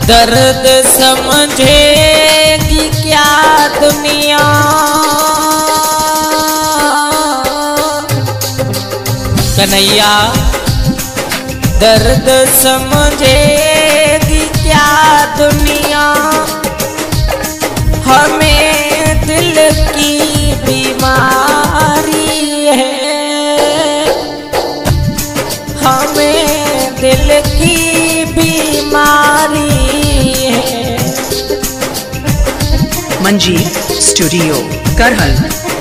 दर्द समझेगी क्या दुनिया, कन्हैया दर्द समझेगी क्या दुनिया, हमें दिल की बीमारी है, हमें दिल की बीमारी है। मंजीत स्टूडियो करहल।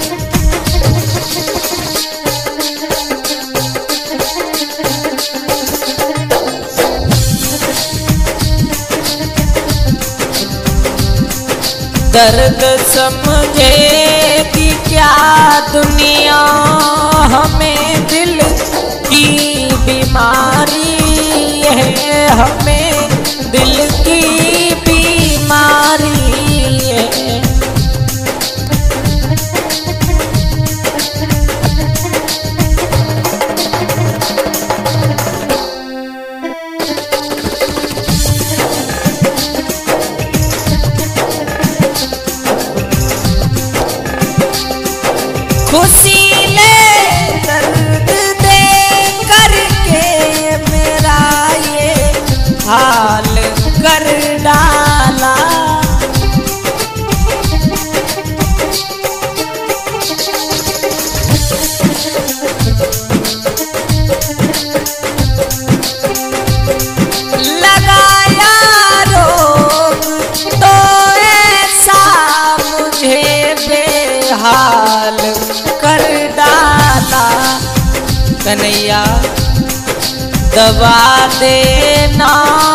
दर्द समझेगी क्या दुनिया, हमें दिल की बीमारी है, हमें दिल की बीमारी है। खुशी ले दर्द दे करके मेरा ये हाल कर डाला, लगाया रोग तो ऐसा मुझे बेहाल कर डाला, कन्हैया दबा देना,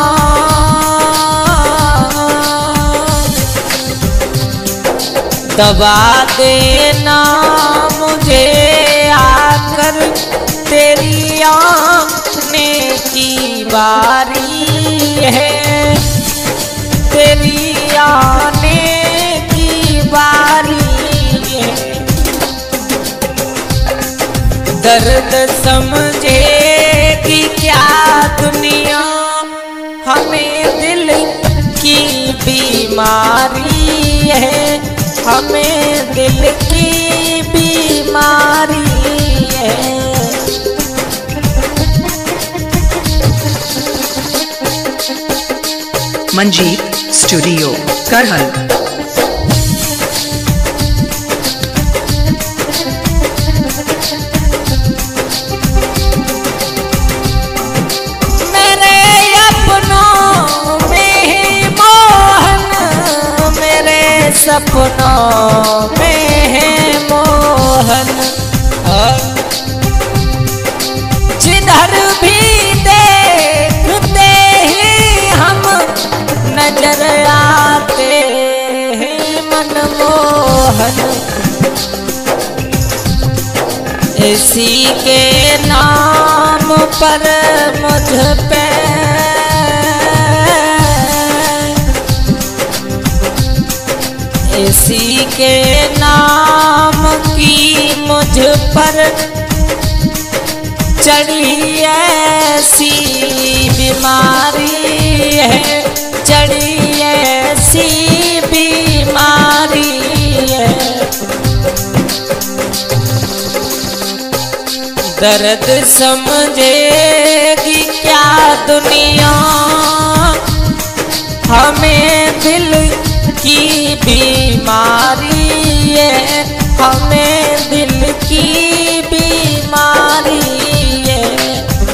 दबा देना मुझे आकर, तेरी आने की बारी है, तेरी आने की बारी है। दर्द समझेगी क्या दुनिया, हमें दिल की बीमारी है, हमें दिल की बीमारी है। मंजीत स्टूडियो करहल। सपनों में है मोहन, जिधर भी देखते हैं हम नजर आते हैं मनमोहन, इसी के नाम पर मुझ पे इसी के नाम की मुझ पर चढ़ी ऐसी बीमारी है, चढ़ी ऐसी बीमारी है। दर्द समझेगी क्या दुनिया, हमें दिल की बीमारी है, हमें दिल की बीमारी है।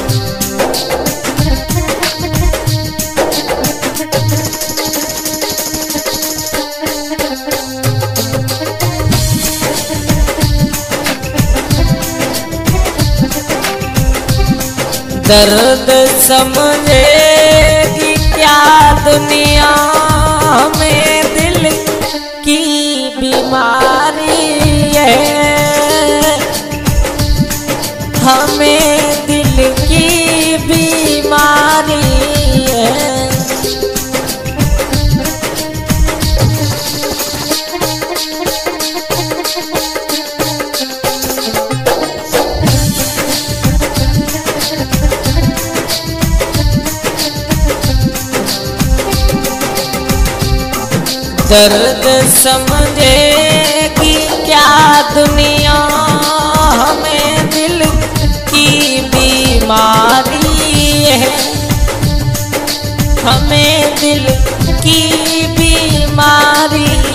दर्द समझेगी क्या दुनिया, हमें दिल की बीमारी है, हमें दिल की बीमारी है। दर्द समझेगी क्या दुनिया, हमें दिल की बीमारी है, हमें दिल की बीमारी